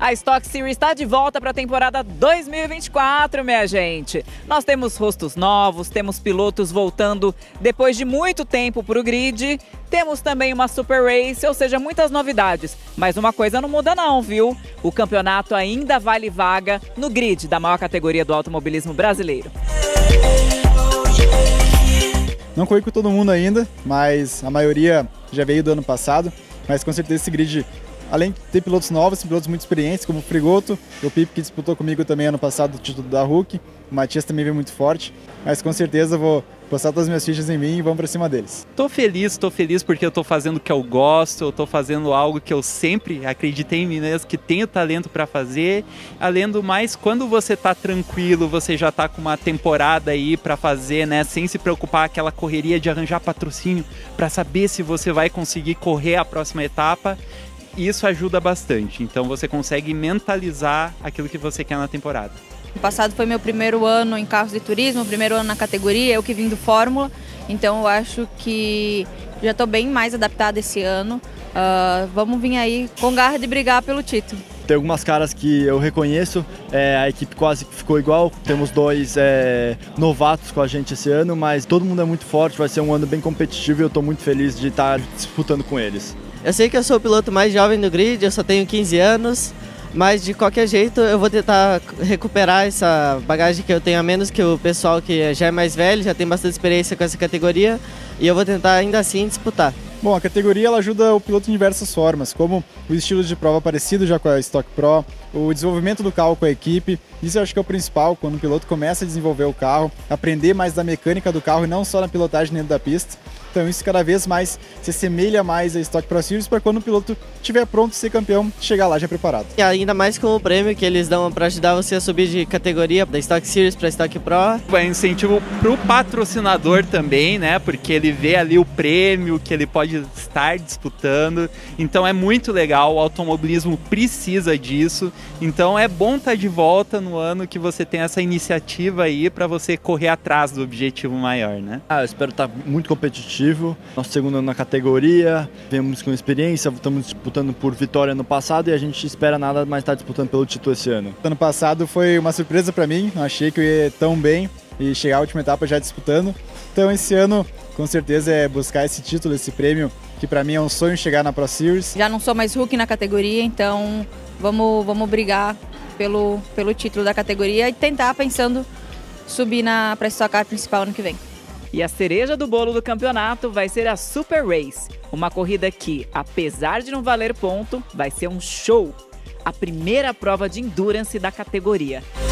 A Stock Series está de volta para a temporada 2024, minha gente. Nós temos rostos novos, temos pilotos voltando depois de muito tempo para o grid. Temos também uma Super Race, ou seja, muitas novidades. Mas uma coisa não muda não, viu? O campeonato ainda vale vaga no grid da maior categoria do automobilismo brasileiro. Não corri com todo mundo ainda, mas a maioria já veio do ano passado. Mas com certeza esse grid, além de ter pilotos novos, tem pilotos muito experientes, como o Frigoto, o Pipe, que disputou comigo também ano passado o título da Hulk. O Matias também veio muito forte, mas com certeza vou postar todas as minhas fichas em mim e vamos pra cima deles. Tô feliz porque eu tô fazendo o que eu gosto, eu tô fazendo algo que eu sempre acreditei em mim mesmo, que tenho talento para fazer. Além do mais, quando você tá tranquilo, você já tá com uma temporada aí para fazer, né, sem se preocupar aquela correria de arranjar patrocínio para saber se você vai conseguir correr a próxima etapa. Isso ajuda bastante, então você consegue mentalizar aquilo que você quer na temporada. O passado foi meu primeiro ano em carros de turismo, primeiro ano na categoria, eu que vim do Fórmula, então eu acho que já estou bem mais adaptada esse ano. Vamos vir aí com garra de brigar pelo título. Tem algumas caras que eu reconheço, a equipe quase ficou igual, temos dois novatos com a gente esse ano, mas todo mundo é muito forte, vai ser um ano bem competitivo e eu estou muito feliz de estar disputando com eles. Eu sei que eu sou o piloto mais jovem do grid, eu só tenho 15 anos, mas de qualquer jeito eu vou tentar recuperar essa bagagem que eu tenho a menos que o pessoal que já é mais velho, já tem bastante experiência com essa categoria, e eu vou tentar ainda assim disputar. Bom, a categoria ela ajuda o piloto em diversas formas, como o estilo de prova parecido já com a Stock Pro, o desenvolvimento do carro com a equipe. Isso eu acho que é o principal, quando o piloto começa a desenvolver o carro, aprender mais da mecânica do carro e não só na pilotagem dentro da pista. Então isso cada vez mais se assemelha mais a Stock Pro Series para quando o piloto estiver pronto a ser campeão, chegar lá já preparado. E ainda mais com o prêmio que eles dão para ajudar você a subir de categoria da Stock Series para Stock Pro. É um incentivo para o patrocinador também, né? Porque ele vê ali o prêmio que ele pode estar disputando. Então é muito legal, o automobilismo precisa disso. Então é bom estar de volta no ano que você tem essa iniciativa aí para você correr atrás do objetivo maior, né? Eu espero estar muito competitivo. Nosso segundo ano na categoria, viemos com experiência, estamos disputando por vitória no passado e a gente espera nada mais estar disputando pelo título esse ano. Ano passado foi uma surpresa para mim, não achei que eu ia tão bem e chegar à última etapa já disputando. Então esse ano com certeza é buscar esse título, esse prêmio, que para mim é um sonho chegar na Pro Series. Já não sou mais rookie na categoria, então vamos brigar pelo título da categoria e tentar pensando subir para a Stock Car principal ano que vem. E a cereja do bolo do campeonato vai ser a Super Race, uma corrida que, apesar de não valer ponto, vai ser um show. A primeira prova de endurance da categoria.